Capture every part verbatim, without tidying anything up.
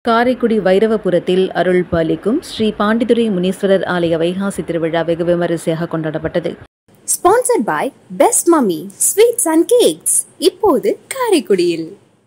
காரைக்குடி வைரவபுரத்தில் அருள் பாலிக்கும் ஸ்ரீ பாண்டித்துரை முனீஸ்வரர் ஆலய வைகாசி திருவிழா வெகு விமரிசையாக கொண்டாடப்பட்டது. Sponsored by Best Mummy Sweets and Cakes. இப்போது காரைக்குடியில்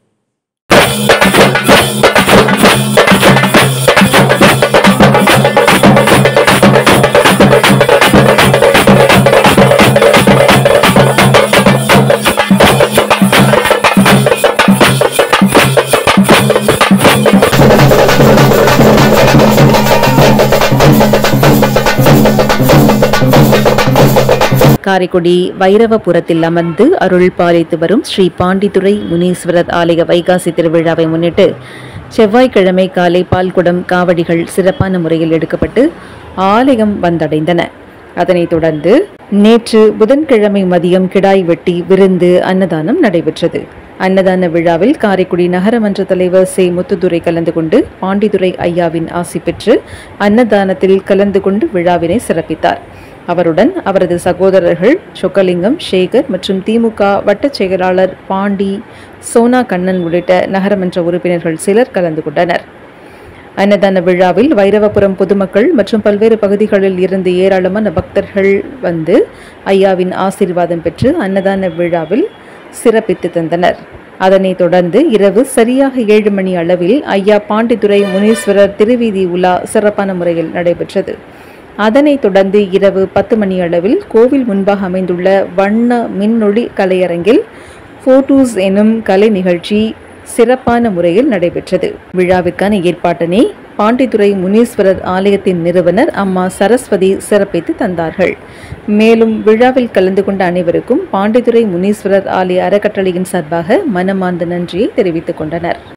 காரைக்குடி வைரவபுரத்தில் அமர்ந்து அருள் பாலித்து வரும் ஸ்ரீ பாண்டித்துரை முனீஸ்வரர் ஆலய வைகாசி திருவிழாவை முன்னிட்டு செவ்வாய்க்கிழமை காலை பால்குடம் காவடிகள் சிறப்பான முறையில் எடுக்கப்பட்டு ஆலயம் வந்தடைந்தன. அதனைத் தொடர்ந்து நேற்று புதன்கிழமை மதியம் கிடாய் வெட்டி விருந்து அன்னதானம் நடைபெற்றது. அன்னதான விழாவில் காரைக்குடி நகரமன்ற தலைவர் சே முத்துதுரை கலந்து கொண்டு பாண்டித்துரை ஐயாவின் ஆசி பெற்று அன்னதானத்தில் கலந்து கொண்டு விழாவினை சிறப்பித்தார். அவருடன் அவரது சகோதரர்கள் சொக்கலிங்கம், சேகர் மற்றும் திமுக வட்டச் செயலாளர் பாண்டி, சோனா கண்ணன் உள்ளிட்ட நகரமன்ற உறுப்பினர்கள் சிலர் கலந்து கொண்டனர். அன்னதான விழாவில் வைரவபுரம் பொதுமக்கள் மற்றும் பல்வேறு பகுதிகளில் இருந்து ஏராளமான பக்தர்கள் வந்து ஐயாவின் ஆசீர்வாதம் பெற்று அன்னதான விழாவில் சிறப்பித்து தந்தனர். அதனைத் தொடர்ந்து இரவு சரியாக ஏழு மணி அளவில் ஐயா பாண்டித்துரை முனீஸ்வரர் திருவீதி உலா சிறப்பான முறையில் நடைபெற்றது. அதனைத் தொடர்ந்து இரவு பத்து மணி அளவில் கோவில் முன்பாக அமைந்துள்ள வண்ண மின்னொளி கலையரங்கில் போட்டோஸ் எனும் கலை நிகழ்ச்சி சிறப்பான முறையில் நடைபெற்றது. விழாவிற்கான ஏற்பாட்டினை பாண்டித்துரை முனீஸ்வரர் ஆலயத்தின் நிறுவனர் அம்மா சரஸ்வதி சிறப்பித்து தந்தார்கள். மேலும் விழாவில் கலந்து கொண்ட அனைவருக்கும் பாண்டித்துரை முனீஸ்வரர் ஆலய அறக்கட்டளையின் சார்பாக மனமார்ந்த நன்றியை தெரிவித்துக் கொண்டனர்.